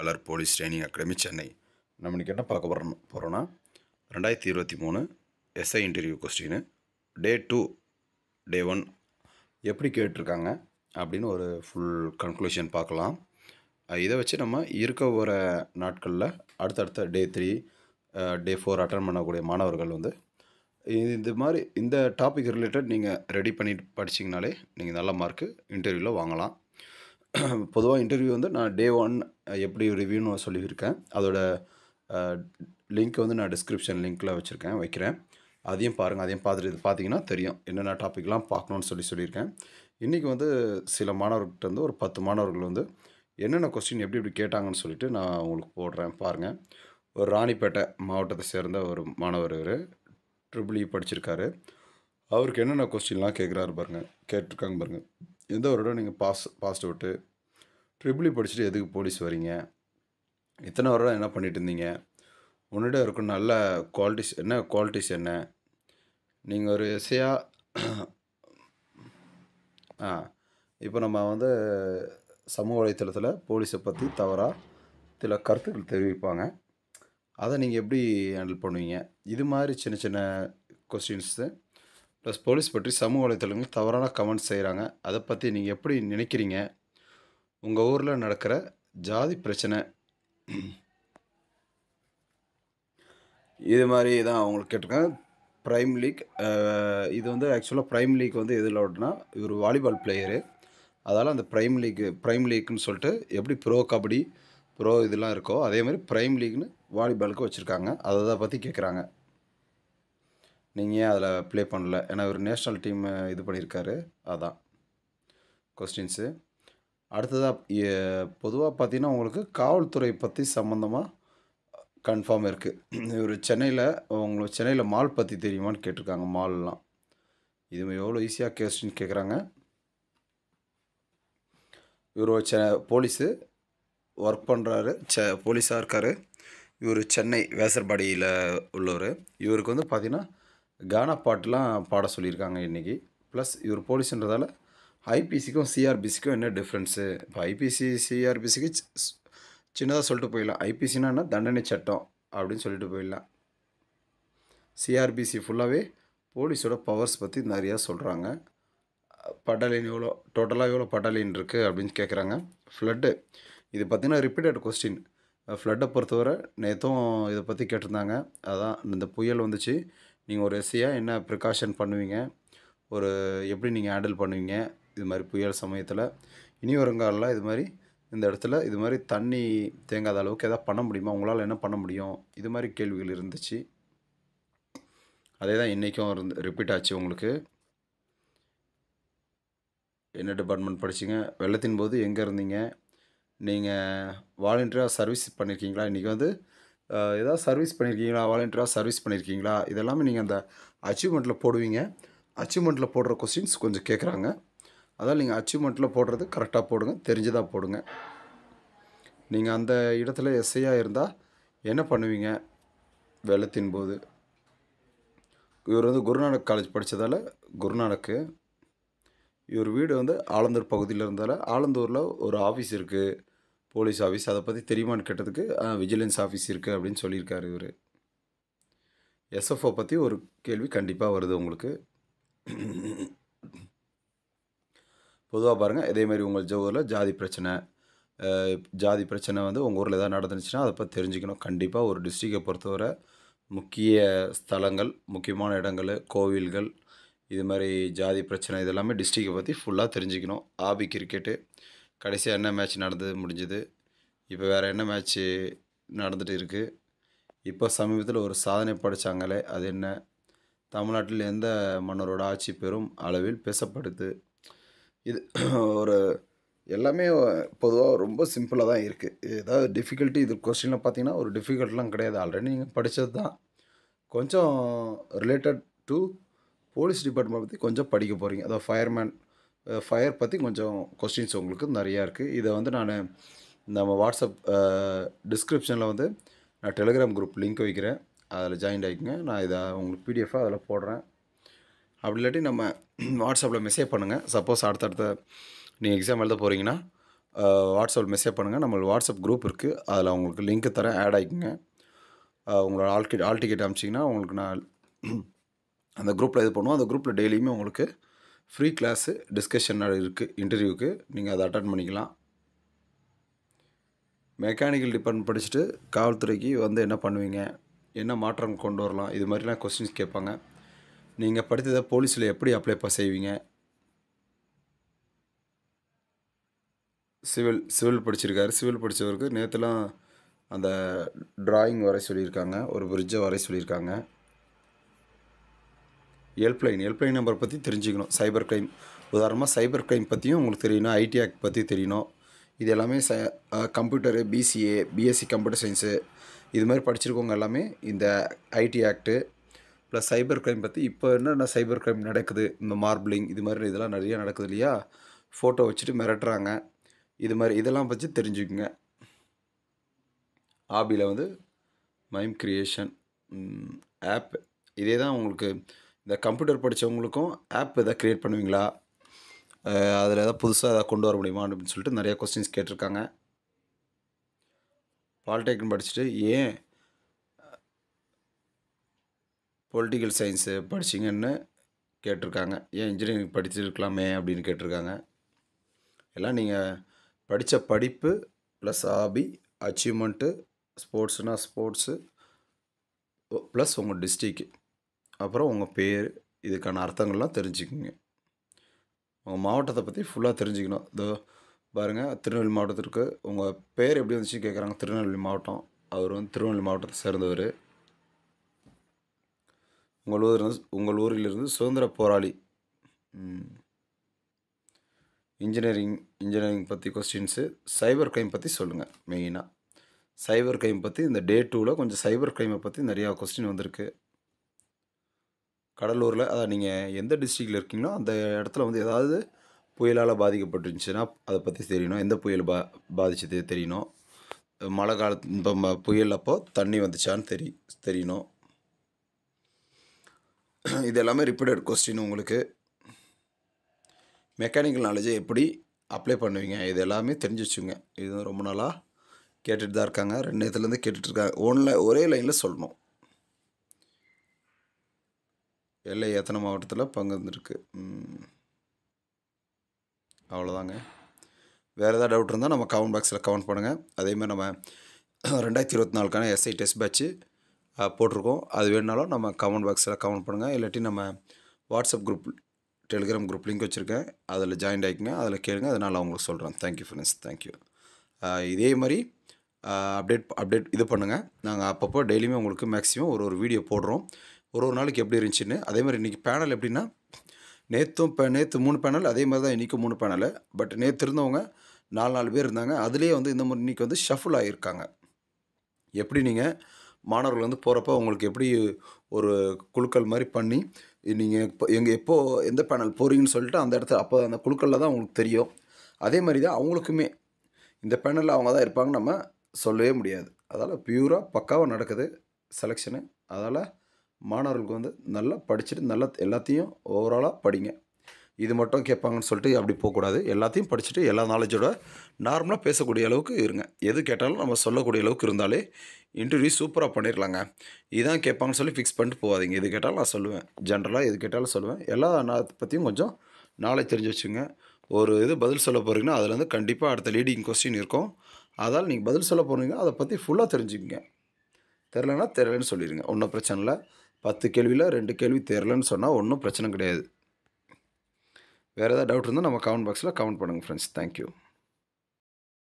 வேலர் police training academy Chennai. நம்ம இன்றைக்கி என்ன பார்க்க போகிறோன்னா 2023 SI interview question day 2 day 1 எப்படி கேட்டிருக்காங்க அப்படின்னு ஒரு ஃபுல் கன்க்ளூஷன் பார்க்கலாம். இதை வச்சு நம்ம இருக்க வர நாட்களில் அடுத்தடுத்த டே 3 டே 4 அட்டன் பண்ணக்கூடிய மாணவர்கள் வந்து இந்த மாதிரி இந்த டாபிக் ரிலேட்டட் நீங்கள் ரெடி பண்ணிட்டு படிச்சிங்கனாலே நீங்கள் நல்ல மார்க்கு இன்டர்வியூவில் வாங்கலாம். பொதுவாக இன்டர்வியூ வந்து நான் டே 1 எப்படி ரிவ்யூன்னு சொல்லியிருக்கேன். அதோட லிங்க் வந்து நான் டிஸ்கிரிப்ஷன் லிங்க்கில் வைக்கிறேன். அதையும் பாருங்கள். அதையும் பார்த்துட்டு இது பார்த்தீங்கன்னா தெரியும் என்னென்ன டாப்பிக்லாம் பார்க்கணுன்னு சொல்லியிருக்கேன். இன்றைக்கி வந்து சில மாணவர்கிட்ட வந்து ஒரு 10 மாணவர்கள் வந்து என்னென்ன கொஸ்டின் எப்படி கேட்டாங்கன்னு சொல்லிட்டு நான் உங்களுக்கு போடுறேன் பாருங்கள். ஒரு ராணிப்பேட்டை மாவட்டத்தை சேர்ந்த ஒரு மாணவர் ட்ரிபிள் படிச்சிருக்காரு. அவருக்கு என்னென்ன கொஸ்டின்லாம் கேட்டிருக்காங்க பாருங்கள். எந்த வருடம் நீங்கள் பாஸ்ட் அவுட்டு, ட்ரிபிள் படிச்சுட்டு எதுக்கு போலீஸ் வரீங்க, இத்தனை வருடம் என்ன பண்ணிட்டு இருந்தீங்க, உன்னிடம் இருக்கும் நல்ல குவாலிட்டிஸ் என்ன, நீங்கள் ஒரு எஸ்ஐயாக இப்போ நம்ம வந்து சமூக வலைத்தளத்தில் போலீஸை பற்றி தவறாக சில கருத்துக்கள் தெரிவிப்பாங்க. அதை நீங்கள் எப்படி ஹேண்டில் பண்ணுவீங்க, இது மாதிரி சின்ன சின்ன கொஸ்டின்ஸு. ப்ளஸ் போலீஸ் பற்றி சமூக வலைத்தளங்கள் தவறான கமெண்ட்ஸ் செய்கிறாங்க, அதை பற்றி நீங்கள் எப்படி நினைக்கிறீங்க, உங்கள் ஊரில் நடக்கிற ஜாதி பிரச்சனை, இது மாதிரி தான் அவங்களுக்கு கேட்டிருக்காங்க. ப்ரைம் லீக், இது வந்து ஆக்சுவலாக ப்ரைம் லீக் வந்து எதில் ஓடுனா இவர் வாலிபால் பிளேயரு. அதால் அந்த ப்ரைம் லீக்னு சொல்லிட்டு எப்படி ப்ரோ கபடி ப்ரோ இதெல்லாம் இருக்கோ அதே மாதிரி ப்ரைம் லீக்னு வாலிபாலுக்கு வச்சுருக்காங்க. அதை தான் பற்றி கேட்குறாங்க. நீங்கள் ஏன் அதில் ப்ளே பண்ணல, ஏன்னா ஒரு நேஷ்னல் டீம் இது பண்ணியிருக்காரு. அதான் கொஸ்டின்ஸு. அடுத்ததாக பொதுவாக பார்த்தீங்கன்னா உங்களுக்கு காவல்துறை பற்றி சம்மந்தமாக கன்ஃபார்ம் இருக்குது. இவர் சென்னையில் மால் பற்றி தெரியுமான்னு கேட்டிருக்காங்க. மால்லாம் இது எவ்வளோ ஈஸியாக கொஸ்டின் கேட்குறாங்க. இவர் போலீஸு ஒர்க் பண்ணுறாரு, போலீஸாக இருக்கார். இவர் சென்னை வேசர்பாடியில் உள்ளவர். இவருக்கு வந்து பார்த்திங்கன்னா கானா பாட்டுலாம் பாட சொல்லியிருக்காங்க இன்றைக்கி. ப்ளஸ் இவர் போலீஸுன்றதால ஐபிசிக்கும் சிஆர்பிசிக்கும் என்ன டிஃப்ரென்ஸு, இப்போ ஐபிசி சிஆர்பிசிக்கு சின்னதாக சொல்லிட்டு போயிடலாம். ஐபிசினா என்ன, தண்டனை சட்டம் அப்படின்னு சொல்லிட்டு போயிடலாம். சிஆர்பிசி ஃபுல்லாகவே போலீஸோட பவர்ஸ் பற்றி நிறையா சொல்கிறாங்க. பட்டாலியன் டோட்டலாக எவ்வளோ பட்டாலியன் இருக்குது அப்படின்னு கேட்குறாங்க. ஃப்ளட்டு, இது பார்த்திங்கன்னா ரிப்பீட்டட் கொஸ்டின். ஃப்ளட்டை பொறுத்தவரை நேற்றும் இதை பற்றி கேட்டிருந்தாங்க. அதான் இந்த புயல் வந்துச்சு, நீங்கள் ஒரு எஸ்ஐயாக என்ன ப்ரிகாஷன் பண்ணுவீங்க, எப்படி நீங்கள் ஹேண்டில் பண்ணுவீங்க இது மாதிரி புயல் சமயத்தில், இனி வருங்காலில் இது மாதிரி இந்த இடத்துல இது மாதிரி தண்ணி தேங்காத அளவுக்கு எதாவது பண்ண முடியுமா, உங்களால் என்ன பண்ண முடியும், இது மாதிரி கேள்விகள் இருந்துச்சு. அதே தான் இன்றைக்கும் ரிப்பீட் ஆச்சு. உங்களுக்கு என்ன டிபார்ட்மெண்ட் படிச்சிங்க, வெள்ளத்தின் போது எங்கே இருந்தீங்க, நீங்கள் வாலண்டியராக சர்வீஸ் பண்ணியிருக்கீங்களா, இன்றைக்கி வந்து ஏதாவது சர்வீஸ் பண்ணியிருக்கீங்களா, வாலண்டியராக சர்வீஸ் பண்ணியிருக்கீங்களா, இதெல்லாமே நீங்கள் அந்த அச்சீவ்மெண்ட்டில் போடுவீங்க. அச்சீவ்மெண்ட்டில் போடுற கொஸ்டின்ஸ் கொஞ்சம் கேட்குறாங்க. அதான் நீங்கள் அச்சீவ்மெண்ட்டில் போடுறது கரெக்டாக போடுங்க, தெரிஞ்சதாக போடுங்க. நீங்கள் அந்த இடத்துல எஸ்ஐயாக இருந்தால் என்ன பண்ணுவீங்க வெள்ளத்தின் போது. இவர் வந்து குருநானக் காலேஜ் படித்ததால் குருநானக்கு, இவர் வீடு வந்து ஆலந்தூர் பகுதியில் இருந்தால் ஆலந்தூரில் ஒரு ஆஃபீஸ் இருக்குது, போலீஸ் ஆஃபீஸ், அதை பற்றி தெரியுமான்னு கேட்டதுக்கு விஜிலன்ஸ் ஆஃபீஸ் இருக்குது அப்படின்னு சொல்லியிருக்காரு. இவர் எஸ்எஃப்ஓ பற்றி ஒரு கேள்வி கண்டிப்பாக வருது உங்களுக்கு. பொதுவாக பாருங்கள், இதேமாதிரி உங்கள் ஊரில் ஜாதி பிரச்சனை வந்து உங்கள் ஊரில் எதாவது நடந்துச்சுன்னா அதை பற்றி தெரிஞ்சுக்கணும். கண்டிப்பாக ஒரு டிஸ்ட்ரிக்டை பொறுத்தவரை முக்கிய ஸ்தலங்கள், முக்கியமான இடங்கள், கோவில்கள், இது மாதிரி ஜாதி பிரச்சனை இதெல்லாமே டிஸ்ட்ரிக்டை பற்றி ஃபுல்லாக தெரிஞ்சுக்கணும். ஆபி கிரிக்கெட்டு கடைசியாக என்ன மேட்ச் முடிஞ்சுது, இப்போ வேறு என்ன மேட்ச்சு நடந்துகிட்டு இருக்குது, இப்போ சமீபத்தில் ஒரு சாதனை படைத்தாங்களே அது என்ன, தமிழ்நாட்டில் எந்த மன்னரோட ஆட்சி பெரும் அளவில் பேசப்படுது, இது எல்லாமே பொதுவாக ரொம்ப சிம்பிளாக தான் இருக்குது. ஏதாவது டிஃபிகல்ட்டி இது கொஸ்டினில் பார்த்தீங்கன்னா ஒரு டிஃபிகல்ட்லாம் கிடையாது, ஆல்ரெடி நீங்கள் படித்தது தான். கொஞ்சம் ரிலேட்டட் டு போலீஸ் டிபார்ட்மெண்ட் பற்றி கொஞ்சம் படிக்க போகிறீங்க. அதாவது ஃபயர் பற்றி கொஞ்சம் கொஸ்டின்ஸ் உங்களுக்கு நிறையா இருக்குது. இதை வந்து நம்ம வாட்ஸ்அப் டிஸ்கிரிப்ஷனில் வந்து நான் டெலிகிராம் குரூப் லிங்க் வைக்கிறேன், அதில் ஜாயின் ஆகிக்குங்க. நான் இதை உங்களுக்கு பிடிஎஃபாக அதில் போடுறேன். அப்படி இல்லாட்டி நம்ம வாட்ஸ்அப்பில் மெசேஜ் பண்ணுங்கள். சப்போஸ் அடுத்தடுத்த நீங்கள் எக்ஸாம் எழுத போகிறீங்கன்னா வாட்ஸ்அப்பில் மெசேஜ் பண்ணுங்கள். நம்ம வாட்ஸ்அப் குரூப் இருக்குது, அதில் உங்களுக்கு லிங்க்கு தரேன், ஆட் ஆகிக்குங்க. உங்களோட ஆல் டிக்கெட் அனுப்பிச்சிங்கன்னா உங்களுக்கு நான் அந்த குரூப்பில் இது பண்ணுவோம். அந்த குரூப்பில் டெய்லியுமே உங்களுக்கு ஃப்ரீ கிளாஸு டிஸ்கஷன் இருக்குது இன்டர்வியூக்கு, நீங்கள் அதை அட்டன் பண்ணிக்கலாம். மெக்கானிக்கல் டிபார்ட்மெண்ட் படிச்சுட்டு காவல்துறைக்கு வந்து என்ன பண்ணுவீங்க, என்ன மாற்றம் கொண்டு வரலாம், இது மாதிரிலாம் கொஸ்டின்ஸ் கேட்பாங்க. நீங்கள் படித்ததை போலீஸில் எப்படி அப்ளை செய்வீங்க, சிவில் படிச்சிருக்காரு. சிவில் படித்தவருக்கு நேற்றுலாம் அந்த டிராயிங் வரைய சொல்லியிருக்காங்க, ஒரு பிரிட்ஜை வரைய சொல்லியிருக்காங்க. ஹெல்ப்லைன் நம்பர் பற்றி தெரிஞ்சுக்கணும். சைபர் கிரைம், உதாரணமாக சைபர் கிரைம் பற்றியும் உங்களுக்கு தெரியணும், ஐடி ஆக்ட் பற்றி தெரியணும். இது எல்லாமே computer, BCA, BSc computer science இது மாதிரி படிச்சிருக்கவங்க எல்லாமே இந்த IT act plus cyber crime பற்றி இப்போ என்னென்ன சைபர் கிரைம் நடக்குது, இந்த மார்பிளிங் இது மாதிரி இதெல்லாம் நிறையா நடக்குது இல்லையா, ஃபோட்டோ வச்சுட்டு மிரட்டுறாங்க, இது மாதிரி இதெல்லாம் பற்றி தெரிஞ்சுக்குங்க. ஆபியில் வந்து மைம் கிரியேஷன் ஆப், இதே தான் உங்களுக்கு இந்த கம்ப்யூட்டர் படித்தவங்களுக்கும் ஆப் எதாவது க்ரியேட் பண்ணுவீங்களா, அதில் எதாவது புதுசாக எதாவது கொண்டு வர முடியுமா அப்படின்னு சொல்லிட்டு நிறையா கொஸ்டின்ஸ் கேட்டிருக்காங்க. பாலிடெக்னிக் படிச்சுட்டு ஏன் பொலிட்டிக்கல் சயின்ஸு படிச்சிங்கன்னு கேட்டிருக்காங்க. ஏன் இன்ஜினியரிங் படிச்சிருக்கலாமே அப்படின்னு கேட்டிருக்காங்க. எல்லாம் நீங்கள் படித்த படிப்பு ப்ளஸ் ஹாபி, அச்சீவ்மெண்ட்டு, ஸ்போர்ட்ஸுனால் ஸ்போர்ட்ஸு ப்ளஸ் உங்கள் டிஸ்ட்ரிக்கு, அப்புறம் உங்கள் பேர், இதுக்கான அர்த்தங்கள்லாம் தெரிஞ்சுக்குங்க. உங்கள் மாவட்டத்தை பற்றி ஃபுல்லாக தெரிஞ்சுக்கணும். இதோ பாருங்கள், திருநெல்வேலி மாவட்டத்திற்கு உங்கள் பேர் எப்படி வந்துச்சு கேட்குறாங்க. திருநெல்வேலி மாவட்டம், அவர் வந்து திருநெல்வேலி மாவட்டத்தை சேர்ந்தவர். உங்கள் ஊரிலிருந்து சுதந்திர போராளி. இன்ஜினியரிங் பற்றி கொஸ்டின்ஸு, சைபர் கிரைம் பற்றி சொல்லுங்கள். மெயினாக சைபர் கிரைம் பற்றி இந்த டே 2ல் கொஞ்சம் சைபர் கிரைமை பற்றி நிறையா கொஸ்டின் வந்திருக்கு. கடலூரில், அதான் நீங்கள் எந்த டிஸ்ட்ரிக்டில் இருக்கீங்களோ அந்த இடத்துல வந்து ஏதாவது புயலால் பாதிக்கப்பட்டுருந்துச்சுன்னா அதை பற்றி தெரியணும். எந்த புயல் பாதிச்சது தெரியணும். மழை காலத்து இப்போ புயல் அப்போ தண்ணி வந்துச்சான்னு தெரியணும். இது எல்லாமே ரிப்பீட்டட் கொஸ்டின். உங்களுக்கு மெக்கானிக்கல் நாலேஜை எப்படி அப்ளை பண்ணுவீங்க, இது எல்லாமே தெரிஞ்சு வச்சுங்க. இது ரொம்ப நாளாக கேட்டுட்டு தான் இருக்காங்க, 2 நேரத்துலேருந்து கேட்டுட்ருக்காங்க. ஒரே லைனில் சொல்லணும். எல்லை எத்தனை மாவட்டத்தில் பங்கு வந்துருக்கு, அவ்வளோதாங்க. வேறு ஏதாவது டவுட் இருந்தால் நம்ம கமெண்ட் பாக்ஸில் கமெண்ட் பண்ணுங்கள். அதேமாதிரி நம்ம 2024க்கான எஸ்ஐ டெஸ்ட் பேட்ச்சு போட்டிருக்கோம். அது வேணுனாலும் நம்ம கமெண்ட் பாக்ஸில் கமெண்ட் பண்ணுங்கள். இல்லாட்டி நம்ம WhatsApp group, Telegram group link வச்சுருக்கேன், அதில் ஜாயின் ஆகிக்குங்க, அதில் கேளுங்க. அதனால் அவங்களுக்கு சொல்கிறேன். Thank you friends, thank you. இதே மாதிரி அப்டேட் இது பண்ணுங்கள். நாங்கள் அப்பப்போ டெய்லியுமே உங்களுக்கு மேக்ஸிமம் ஒரு வீடியோ போடுறோம். ஒரு நாளைக்கு எப்படி இருந்துச்சுன்னு. அதே மாதிரி இன்றைக்கி பேனல் எப்படின்னா, நேற்று 3 பேனல், அதே மாதிரி தான் இன்றைக்கும் 3 பேனலு. பட் நேற்று இருந்தவங்க 4 பேர் இருந்தாங்க. அதுலேயே வந்து இந்த மாதிரி இன்றைக்கி வந்து ஷஃபில் ஆகியிருக்காங்க. எப்படி நீங்கள் மாணவர்கள் வந்து போகிறப்ப உங்களுக்கு எப்படி ஒரு குழுக்கள் மாதிரி பண்ணி நீங்கள் எப்போ எந்த பேனல் போகிறீங்கன்னு சொல்லிட்டு அந்த இடத்துல அப்போ அந்த குழுக்களில் தான் உங்களுக்கு தெரியும். அதே மாதிரி தான் அவங்களுக்குமே இந்த பேனலில் அவங்க தான் இருப்பாங்க, நம்ம சொல்லவே முடியாது. அதால் பியூராக பக்காவாக நடக்குது செலெக்ஷனு. அதால் மாணவர்களுக்கு வந்து நல்லா படிச்சுட்டு நல்லா எல்லாத்தையும் ஓவராலாக படிங்க. இது மட்டும் கேட்பாங்கன்னு சொல்லிட்டு அப்படி போகக்கூடாது. எல்லாத்தையும் படிச்சுட்டு எல்லா நாலேஜோட நார்மலாக பேசக்கூடிய அளவுக்கு இருங்க. எது கேட்டாலும் நம்ம சொல்லக்கூடிய அளவுக்கு இருந்தாலே இன்டர்வியூ சூப்பராக பண்ணிடலாங்க. இதான் கேட்பாங்கன்னு சொல்லி ஃபிக்ஸ் பண்ணிட்டு போகாதீங்க. எது கேட்டாலும் நான் சொல்லுவேன், ஜென்ரலாக எது கேட்டாலும் சொல்லுவேன். எல்லா பற்றியும் கொஞ்சம் நாலேஜ் தெரிஞ்சு வச்சுங்க. ஒரு இது பதில் சொல்ல போகிறீங்கன்னா அதுலேருந்து கண்டிப்பாக அடுத்த லீடிங் கொஸ்டின் இருக்கும். அதால் நீங்கள் பதில் சொல்ல போகிறீங்க, அதை பற்றி ஃபுல்லாக தெரிஞ்சுக்கங்க. தெரிலன்னா தெரிலன்னு சொல்லிடுங்க, ஒன்றும் பிரச்சனை இல்லை. 10 கேள்வியில் 2 கேள்வி தெரிலன்னு சொன்னால் ஒன்றும் பிரச்சனை கிடையாது. வேறு ஏதாவது டவுட் இருந்தால் நம்ம கமெண்ட் பாக்ஸில் கமெண்ட் பண்ணுங்கள் ஃப்ரெண்ட்ஸ். தேங்க்யூ.